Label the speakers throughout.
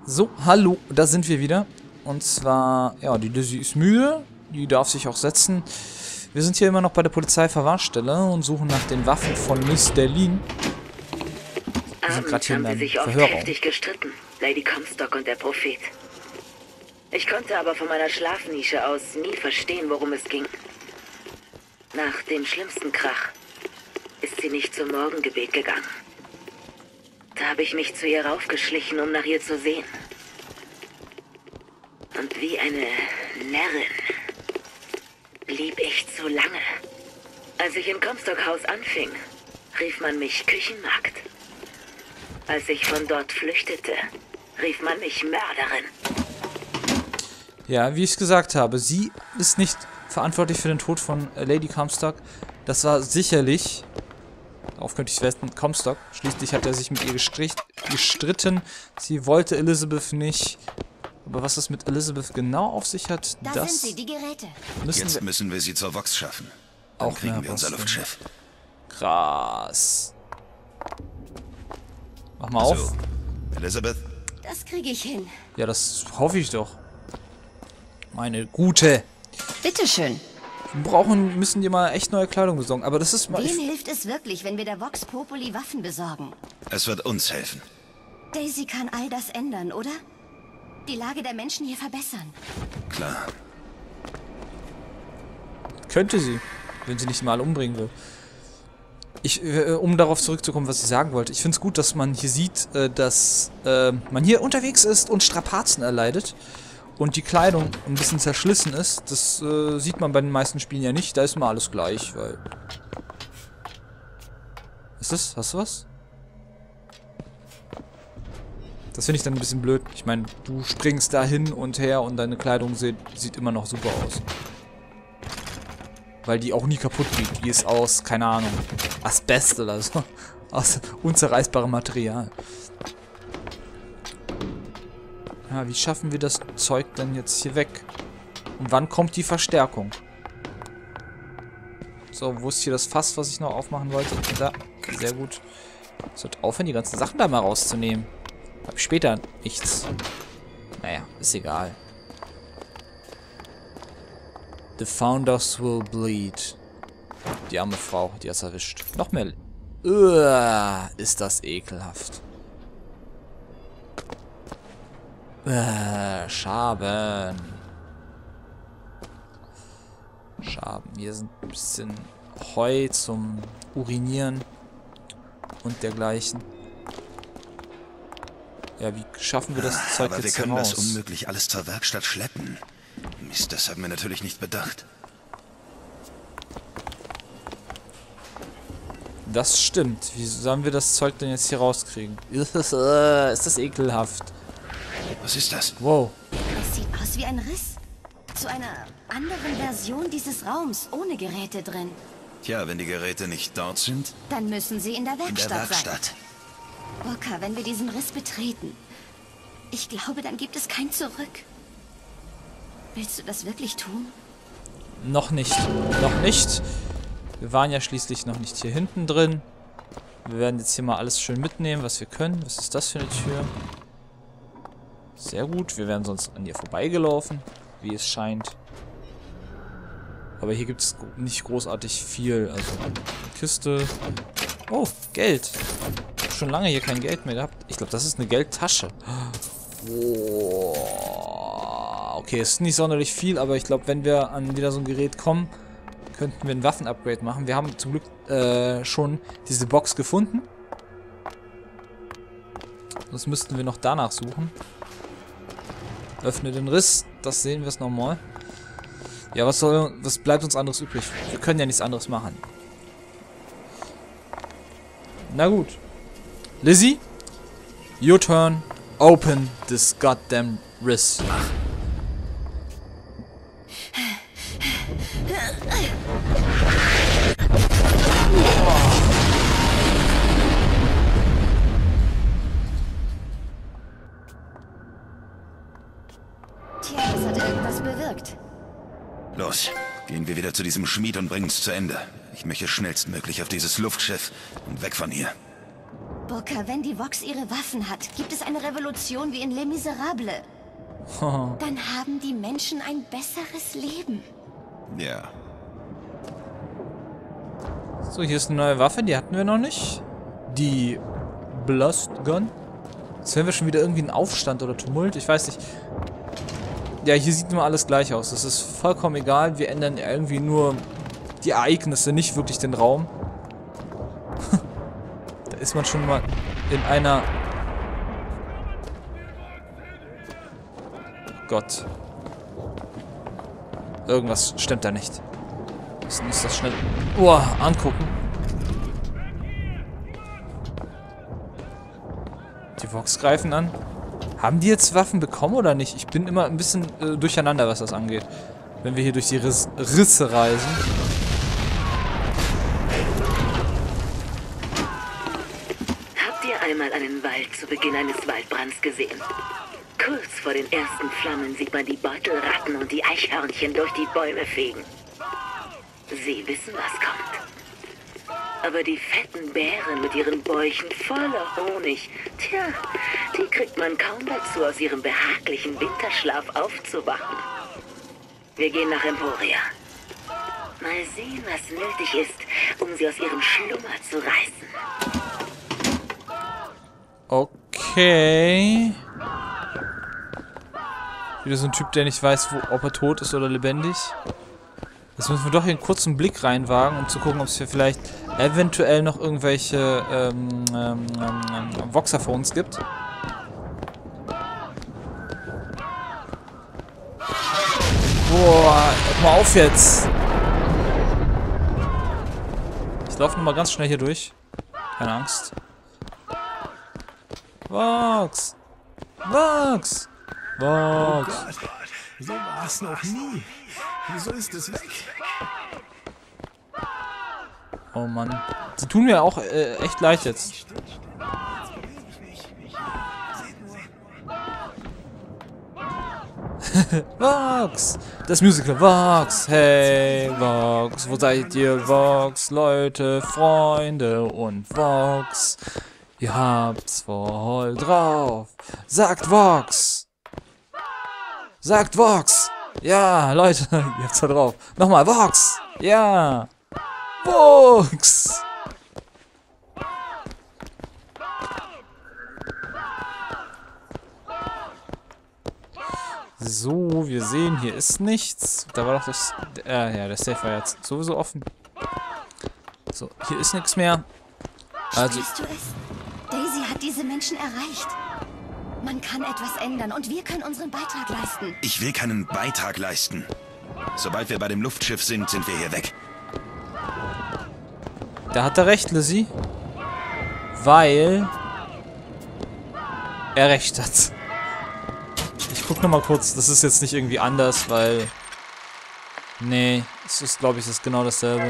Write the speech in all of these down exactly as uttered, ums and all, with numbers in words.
Speaker 1: So, hallo, da sind wir wieder. Und zwar, ja, die Lizzie ist müde. Die darf sich auch setzen. Wir sind hier immer noch bei der Polizeiverwahrstelle und suchen nach den Waffen von Miss Darlene. Wir sind gerade hier in einem
Speaker 2: sich oft
Speaker 1: Verhörraum.
Speaker 2: heftig gestritten, Lady Comstock und der Prophet. Ich konnte aber von meiner Schlafnische aus nie verstehen, worum es ging. Nach dem schlimmsten Krach ist sie nicht zum Morgengebet gegangen. Da habe ich mich zu ihr raufgeschlichen, um nach ihr zu sehen. Und wie eine Närrin blieb ich zu lange. Als ich in Comstock Haus anfing, rief man mich Küchenmagd. Als ich von dort flüchtete, rief man mich Mörderin.
Speaker 1: Ja, wie ich es gesagt habe, sie ist nicht verantwortlich für den Tod von Lady Comstock. Das war sicherlich, darauf könnte ich wetten, Comstock. Schließlich hat er sich mit ihr gestricht, gestritten. Sie wollte Elizabeth nicht. Aber was es mit Elizabeth genau auf sich hat,
Speaker 3: da
Speaker 1: das
Speaker 3: sind sie, die Geräte.
Speaker 1: müssen
Speaker 4: Jetzt
Speaker 1: wir
Speaker 4: müssen wir sie zur Vox schaffen. Dann
Speaker 1: auch
Speaker 4: kriegen
Speaker 1: mehr
Speaker 4: wir unser
Speaker 1: rausfinden.
Speaker 4: Luftschiff.
Speaker 1: Krass. Mach mal auf.
Speaker 4: So, Elizabeth,
Speaker 3: Das kriege ich hin.
Speaker 1: Ja, das hoffe ich doch. Meine Gute.
Speaker 3: Bitteschön.
Speaker 1: Wir brauchen, müssen dir mal echt neue Kleidung besorgen. Aber das ist mal...
Speaker 3: Wem hilft es wirklich, wenn wir der Vox Populi Waffen besorgen?
Speaker 4: es wird uns helfen.
Speaker 3: Daisy kann all das ändern, oder? Die Lage der Menschen hier verbessern.
Speaker 4: Klar.
Speaker 1: Könnte sie, wenn sie nicht mal umbringen will. Ich, äh, um darauf zurückzukommen, was ich sagen wollte. Ich finde es gut, dass man hier sieht, äh, dass äh, man hier unterwegs ist und Strapazen erleidet. Und die Kleidung ein bisschen zerschlissen ist. Das äh, sieht man bei den meisten Spielen ja nicht. Da ist immer alles gleich, weil... Ist das? Hast du was? Das finde ich dann ein bisschen blöd. Ich meine, du springst da hin und her und deine Kleidung sieht, sieht immer noch super aus. Weil die auch nie kaputt geht. Die ist aus, keine Ahnung, Asbest oder so. Aus unzerreißbarem Material. Ja, wie schaffen wir das Zeug denn jetzt hier weg? Und wann kommt die Verstärkung? So, wo ist hier das Fass, was ich noch aufmachen wollte? Da, sehr gut. Ich sollte aufhören, die ganzen Sachen da mal rauszunehmen. Hab später nichts. Naja, ist egal. The founders will bleed. Die arme Frau, die hat's erwischt. Noch mehr. Uah, ist das ekelhaft. Uah, Schaben. Schaben. Hier sind ein bisschen Heu zum Urinieren und dergleichen. Ja, wie schaffen wir das Zeug
Speaker 4: Aber wir
Speaker 1: jetzt hier
Speaker 4: können
Speaker 1: raus?
Speaker 4: das unmöglich alles zur Werkstatt schleppen. Mist, das haben wir natürlich nicht bedacht.
Speaker 1: Das stimmt. Wie sollen wir das Zeug denn jetzt hier rauskriegen? Ist das, äh, ist das ekelhaft.
Speaker 4: Was ist das?
Speaker 1: Wow.
Speaker 3: Es sieht aus wie ein Riss. Zu einer anderen Version dieses Raums, ohne Geräte drin.
Speaker 4: Tja, wenn die Geräte nicht dort sind,
Speaker 3: Dann müssen sie in der
Speaker 4: in der
Speaker 3: Werkstatt sein.
Speaker 4: Werkstatt.
Speaker 3: Walker, wenn wir diesen Riss betreten, ich glaube, dann gibt es kein Zurück. Willst du das wirklich tun?
Speaker 1: Noch nicht. Noch nicht. Wir waren ja schließlich noch nicht hier hinten drin. Wir werden jetzt hier mal alles schön mitnehmen, was wir können. Was ist das für eine Tür? Sehr gut. Wir wären sonst an ihr vorbeigelaufen, wie es scheint. Aber hier gibt es nicht großartig viel. Also, eine Kiste. Oh, Geld. Ich habe schon lange hier kein Geld mehr gehabt. Ich glaube, das ist eine Geldtasche. Oh. Okay, es ist nicht sonderlich viel, aber ich glaube, wenn wir an wieder so ein Gerät kommen, könnten wir ein Waffen-Upgrade machen. Wir haben zum Glück äh, schon diese Box gefunden. Sonst müssten wir noch danach suchen. Öffne den Riss. Das sehen wir es nochmal. Ja, was soll, was bleibt uns anderes übrig? Wir können ja nichts anderes machen. Na gut. Lizzie, your turn. Open this goddamn Riss.
Speaker 3: Tja, das hat irgendwas bewirkt.
Speaker 4: Los, gehen wir wieder zu diesem Schmied und bringen es zu Ende. Ich möchte schnellstmöglich auf dieses Luftschiff und weg von hier.
Speaker 3: Booker, wenn die Vox ihre Waffen hat, gibt es eine Revolution wie in Les Miserables. Dann haben die Menschen ein besseres Leben.
Speaker 4: Ja.
Speaker 1: So, hier ist eine neue Waffe, die hatten wir noch nicht. Die Blast Gun. Jetzt hören wir schon wieder irgendwie einen Aufstand oder Tumult, ich weiß nicht. Ja, hier sieht immer alles gleich aus. Das ist vollkommen egal, wir ändern irgendwie nur die Ereignisse, nicht wirklich den Raum. Da ist man schon mal in einer... Gott. Irgendwas stimmt da nicht. Wir müssen das schnell oh, angucken. Die Vox greifen an. Haben die jetzt Waffen bekommen oder nicht? Ich bin immer ein bisschen äh, durcheinander, was das angeht. Wenn wir hier durch die Riss Risse reisen.
Speaker 2: Habt ihr einmal einen Wald zu Beginn eines Waldbrands gesehen? Kurz vor den ersten Flammen sieht man die Beutelratten und die Eichhörnchen durch die Bäume fegen. Sie wissen, was kommt. Aber die fetten Bären mit ihren Bäuchen voller Honig, tja, die kriegt man kaum dazu, aus ihrem behaglichen Winterschlaf aufzuwachen. Wir gehen nach Emporia. Mal sehen, was nötig ist, um sie aus ihrem Schlummer zu reißen.
Speaker 1: Okay. Wieder so ein Typ, der nicht weiß, wo, ob er tot ist oder lebendig. Jetzt müssen wir doch hier einen kurzen Blick reinwagen, um zu gucken, ob es hier vielleicht eventuell noch irgendwelche ähm, ähm, ähm, Voxophones gibt. Boah, hört mal auf jetzt. Ich laufe nochmal ganz schnell hier durch. Keine Angst. Vox! Vox! Vox!
Speaker 4: Oh Gott, so war es noch nie. Wieso ist es weg?
Speaker 1: Oh Mann. Sie tun mir auch äh, echt leid jetzt. Vox! Das Musical Vox! Hey Vox! Wo seid ihr Vox? Leute, Freunde und Vox! Ihr habt's voll drauf! Sagt Vox! Sagt Vox! Ja, Leute, ihr habt's voll drauf. Nochmal, Vox! Ja! Vox! So, wir sehen, hier ist nichts. Da war doch das... Äh, ja, der Safe war jetzt sowieso offen. So, hier ist nichts mehr. Also...
Speaker 3: Siehst du es? Daisy hat diese Menschen erreicht. Man kann etwas ändern und wir können unseren Beitrag leisten.
Speaker 4: Ich will keinen Beitrag leisten. Sobald wir bei dem Luftschiff sind, sind wir hier weg.
Speaker 1: Da hat er recht, Lizzie. Weil... er recht hat. Ich guck noch mal kurz. Das ist jetzt nicht irgendwie anders, weil... Nee, es ist, glaube ich, das ist genau dasselbe.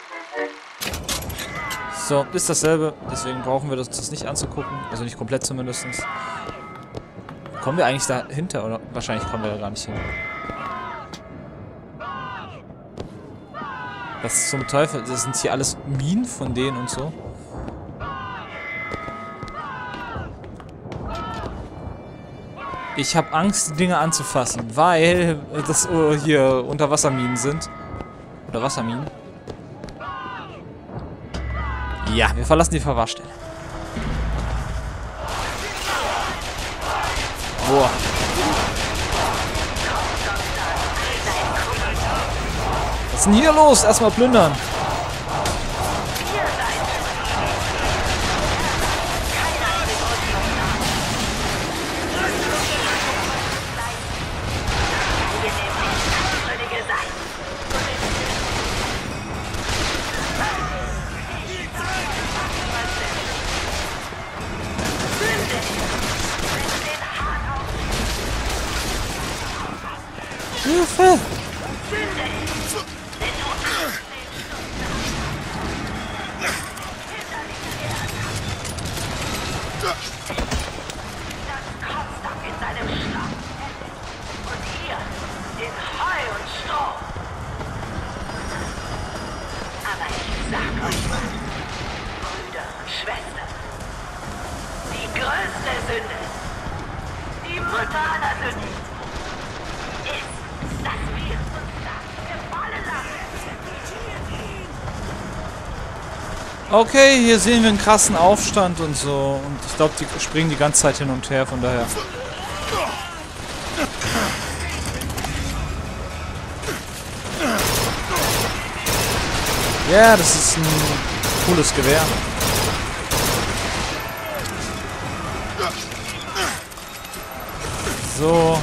Speaker 1: So, ist dasselbe. Deswegen brauchen wir das, das nicht anzugucken. Also nicht komplett zumindest. Kommen wir eigentlich dahinter? Oder wahrscheinlich kommen wir da gar nicht hin. Was zum Teufel? Das sind hier alles Minen von denen und so. Ich habe Angst, die Dinge anzufassen, weil das oh, hier Unterwasserminen sind. Oder Wasserminen. Ja, wir verlassen die Verwahrstelle. Boah. Was ist denn hier los? Erstmal plündern. Hilfe!
Speaker 2: Brutaler Sünde ist, dass wir uns das gefallen lassen.
Speaker 1: Okay, hier sehen wir einen krassen Aufstand und so. Und ich glaube, die springen die ganze Zeit hin und her, von daher. Ja, das ist ein cooles Gewehr. So.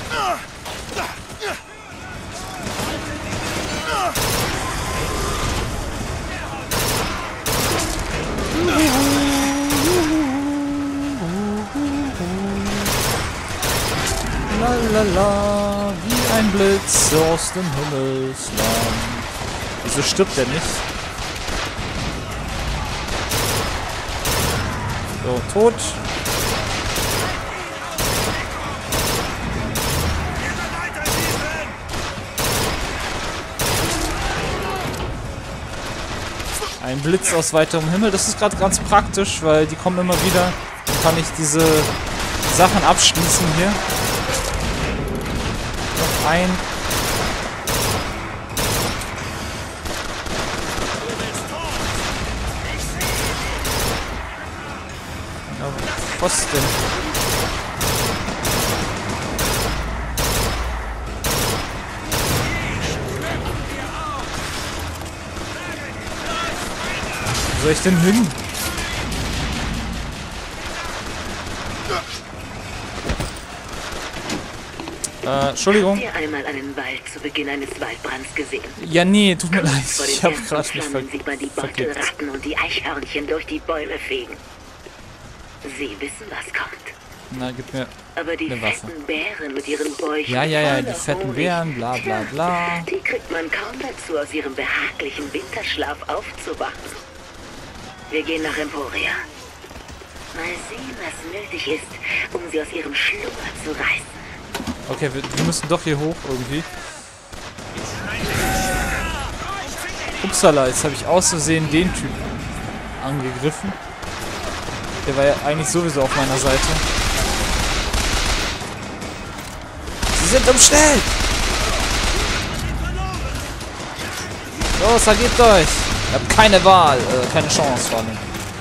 Speaker 1: Lalala, wie ein Blitz aus dem Himmelsland. Wieso stirbt er nicht? So, tot. Ein Blitz aus weiterem Himmel. Das ist gerade ganz praktisch, weil die kommen immer wieder. Dann kann ich diese Sachen abschließen hier. Noch ein. Ja, was denn? Wo soll ich denn hin? Äh, Entschuldigung.
Speaker 2: Habt ihr einmal einen Wald zu Beginn eines Waldbrands gesehen?
Speaker 1: Ja, nee, tut mir leid.
Speaker 2: Vor den
Speaker 1: Ich hab
Speaker 2: ersten
Speaker 1: gerade mich ver
Speaker 2: Flammen sieht man die
Speaker 1: verklickt.
Speaker 2: Beutelratten und die Eichhörnchen durch die Bäume fegen. Sie wissen, was kommt.
Speaker 1: Na, gib mir
Speaker 2: Aber die
Speaker 1: eine Waffe.
Speaker 2: fetten Bären mit ihren Bäuchen
Speaker 1: Ja, ja, ja, die
Speaker 2: voller
Speaker 1: fetten
Speaker 2: Honig,
Speaker 1: Bären, bla bla bla.
Speaker 2: die kriegt man kaum dazu, aus ihrem behaglichen Winterschlaf aufzuwachen. Wir gehen nach Emporia. Mal sehen, was nötig ist, um sie aus ihrem Schlummer zu reißen.
Speaker 1: Okay, wir, wir müssen doch hier hoch irgendwie. Upsala, jetzt habe ich aus Versehen den Typen angegriffen. Der war ja eigentlich sowieso auf meiner Seite. Sie sind umstellt! Los, ergebt euch! Ihr habt keine Wahl, äh, keine Chance vor allem.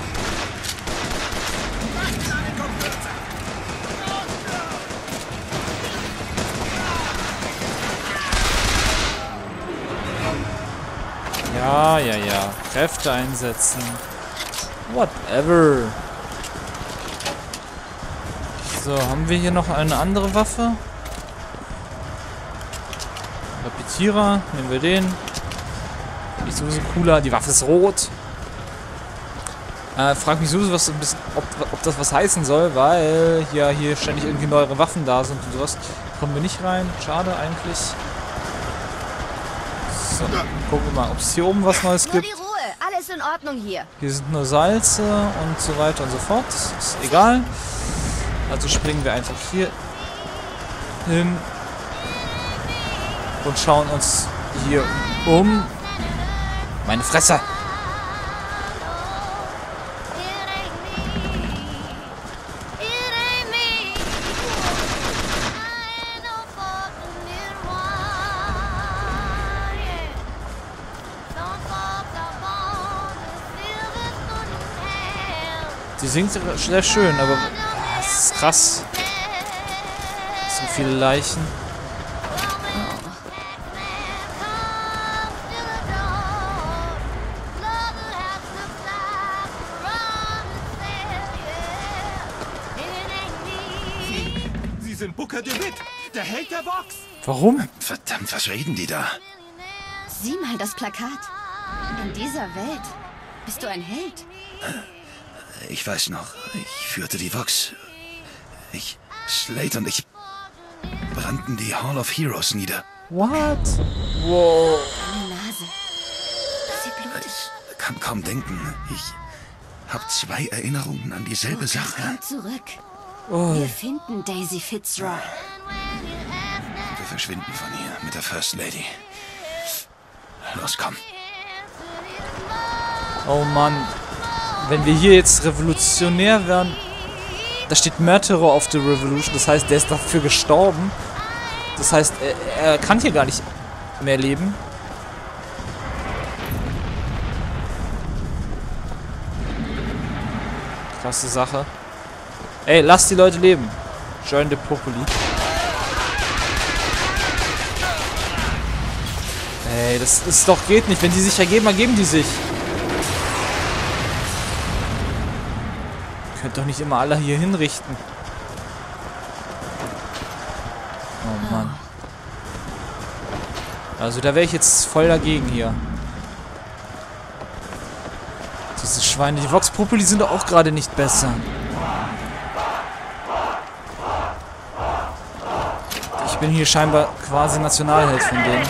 Speaker 1: Ja, ja, ja. Kräfte einsetzen. Whatever. So, haben wir hier noch eine andere Waffe? Repetierer. Nehmen wir den. Ist sowieso cooler. Die Waffe ist rot. Äh, frag mich sowieso, was, ob, ob das was heißen soll, weil ja hier ständig irgendwie neuere Waffen da sind und sowas. Kommen wir nicht rein. Schade eigentlich. So, gucken wir mal, ob es hier oben was Neues
Speaker 3: Nur
Speaker 1: gibt.
Speaker 3: die Ruhe, alles in Ordnung hier.
Speaker 1: Hier sind nur Salze und so weiter und so fort. Das ist egal. Also springen wir einfach hier hin und schauen uns hier um. Meine Fresse! Die singt sehr schön, aber ah, es ist krass. So viele Leichen.
Speaker 5: Sie sind Booker DeWitt, der Held der Box.
Speaker 1: Warum?
Speaker 4: Verdammt, was reden die da?
Speaker 3: Sieh mal das Plakat. In dieser Welt bist du ein Held.
Speaker 4: Ich weiß noch, ich führte die Vox. Ich, Slate und ich brannten die Hall of Heroes nieder.
Speaker 1: What? Wow.
Speaker 3: Deine Nase. Sie blutet.
Speaker 4: Ich kann kaum denken. Ich habe zwei Erinnerungen an dieselbe Sache.
Speaker 3: Komm zurück.
Speaker 1: Oh.
Speaker 3: Wir finden Daisy Fitzroy.
Speaker 4: Wir verschwinden von hier mit der First Lady. Los, komm.
Speaker 1: Oh Mann. Wenn wir hier jetzt revolutionär werden. Da steht Murderer of the Revolution. Das heißt, der ist dafür gestorben. Das heißt, er, er kann hier gar nicht mehr leben. Krasse Sache. Ey, lass die Leute leben. Join the Populi. Ey, das ist doch geht nicht. Wenn die sich ergeben, ergeben die sich. Ihr könnt doch nicht immer alle hier hinrichten. Oh Mann. Also da wäre ich jetzt voll dagegen hier. Diese Schweine. Die Vox Populi sind doch auch gerade nicht besser. Ich bin hier scheinbar quasi Nationalheld von denen.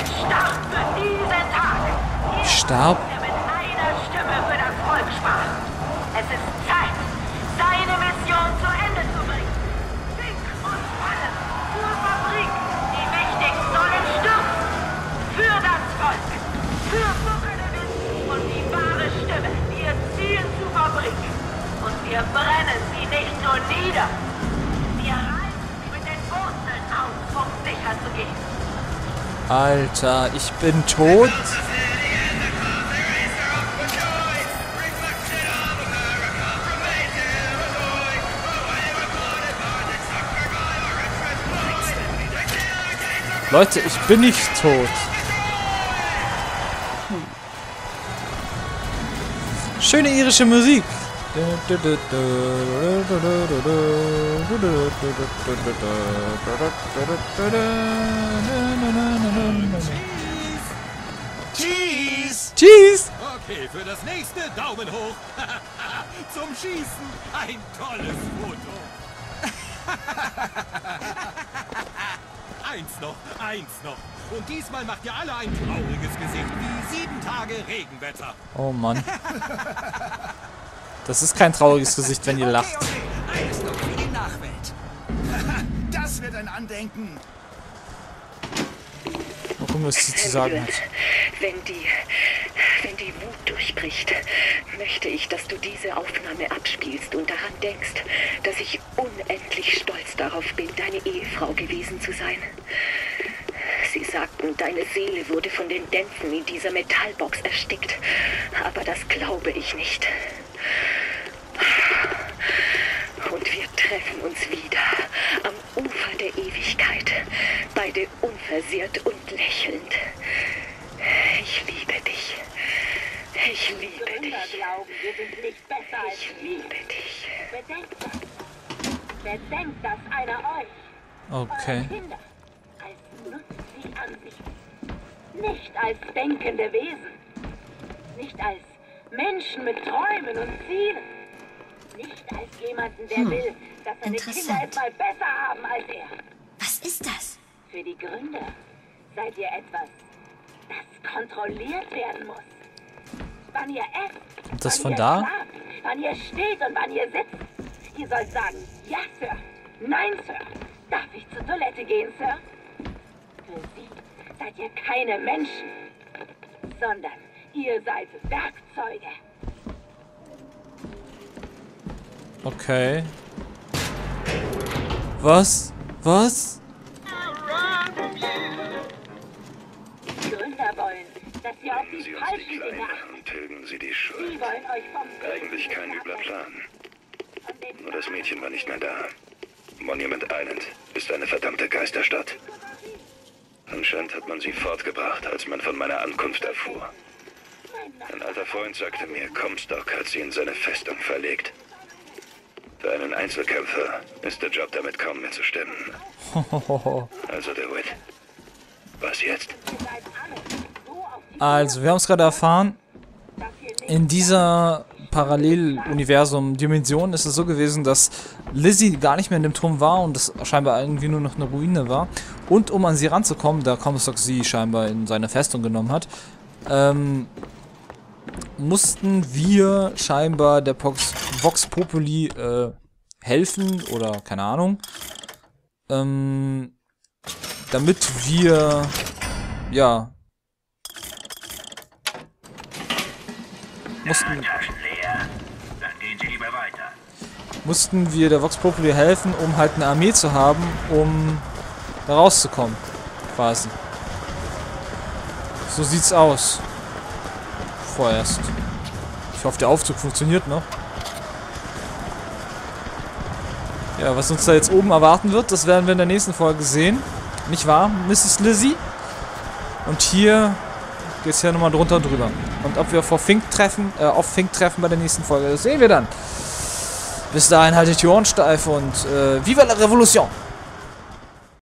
Speaker 1: Ich starb?
Speaker 6: Mit einer Stimme für das Volk sprach. Es ist Zeit, seine Mission zu Ende zu bringen. Fink und Falle zur Fabrik. Die Mächtigen sollen stürzen. Für das Volk. Für Buckelewitz und die wahre Stimme. Ihr Ziel zur Fabrik. Und wir brennen sie nicht nur nieder. Wir reißen sie mit den Wurzeln aus, um sicher zu gehen.
Speaker 1: Alter, ich bin tot. Leute, ich bin nicht tot. Schöne irische Musik.
Speaker 5: Cheese!
Speaker 1: Cheese!
Speaker 5: Okay, für das nächste Daumen hoch. Zum Schießen ein tolles Foto. Eins noch, eins noch. Und diesmal macht ihr alle ein trauriges Gesicht wie sieben Tage Regenwetter.
Speaker 1: Oh Mann. Das ist kein trauriges Gesicht, wenn ihr lacht.
Speaker 4: Okay, okay. Eines noch für die Nachwelt. Das wird ein Andenken.
Speaker 1: Mal gucken, was sie zu sagen hat.
Speaker 2: Wenn die, wenn die Wut durchbricht, möchte ich, dass du diese Aufnahme abspielst und daran denkst, dass ich unendlich stolz darauf bin, deine Ehefrau gewesen zu sein. Sie sagten, deine Seele wurde von den Dämpfen in dieser Metallbox erstickt. Aber das glaube ich nicht. Und wir treffen uns wieder am Ufer der Ewigkeit, beide unversehrt und lächelnd. Ich liebe dich. Ich liebe
Speaker 6: Gründer
Speaker 2: dich.
Speaker 6: glauben, wir sind nicht besser als
Speaker 2: Ich
Speaker 6: wir.
Speaker 2: liebe dich.
Speaker 6: Bedenkt das. Bedenkt das einer euch.
Speaker 1: Okay.
Speaker 6: Eure Kinder als nützlich an sich. Nicht als denkende Wesen. Nicht als Menschen mit Träumen und Zielen. Nicht als jemanden, der
Speaker 3: Hm,
Speaker 6: will, dass seine Kinder
Speaker 3: interessant.
Speaker 6: es mal besser haben als er.
Speaker 3: Was ist das?
Speaker 6: Für die Gründer seid ihr etwas, das kontrolliert werden muss. Wann ihr esst,
Speaker 1: Kommt das
Speaker 6: wann
Speaker 1: von
Speaker 6: ihr
Speaker 1: da?
Speaker 6: schlaft, wann ihr steht und wann ihr sitzt. Ihr sollt sagen, ja, Sir, nein, Sir. Darf ich zur Toilette gehen, Sir? Für sie seid ihr keine Menschen, sondern ihr seid Werkzeuge.
Speaker 1: Okay. Was? Was?
Speaker 6: Die Gründer wollen, dass ihr auf die
Speaker 7: Sie uns
Speaker 6: falschen
Speaker 7: die
Speaker 6: Dinge
Speaker 7: Kleine
Speaker 6: achtet.
Speaker 7: und tilgen Sie die
Speaker 6: Sie
Speaker 7: Schuld.
Speaker 6: wollen euch vom
Speaker 7: Eigentlich kein übler Plan.
Speaker 6: Von den
Speaker 7: Nur das Mädchen war nicht mehr da. Monument Island ist eine verdammte Geisterstadt. Anscheinend hat man sie fortgebracht, als man von meiner Ankunft erfuhr. Ein alter Freund sagte mir, Comstock hat sie in seine Festung verlegt. Für einen Einzelkämpfer ist der Job damit kaum mehr zu stemmen. Also DeWitt, was jetzt?
Speaker 1: Also, wir haben es gerade erfahren. In dieser Paralleluniversum-Dimension ist es so gewesen, dass Lizzie gar nicht mehr in dem Turm war und es scheinbar irgendwie nur noch eine Ruine war. Und um an sie ranzukommen, da Comstock sie scheinbar in seine Festung genommen hat, ähm, mussten wir scheinbar der Vox, Vox Populi äh, helfen oder keine Ahnung, ähm, damit wir, ja, mussten,
Speaker 7: Taschen leer. Dann gehen Sie lieber weiter.
Speaker 1: mussten wir der Vox Populi helfen, um halt eine Armee zu haben, um da rauszukommen. Quasi. So sieht's aus. Vorerst. Ich hoffe, der Aufzug funktioniert noch. Ja, was uns da jetzt oben erwarten wird, das werden wir in der nächsten Folge sehen. Nicht wahr, Misses Lizzie? Und hier geht es ja nochmal drunter und drüber. Und ob wir vor Fink treffen, äh, auf Fink treffen bei der nächsten Folge, das sehen wir dann. Bis dahin haltet die Ohren steif und äh, Viva la Revolution!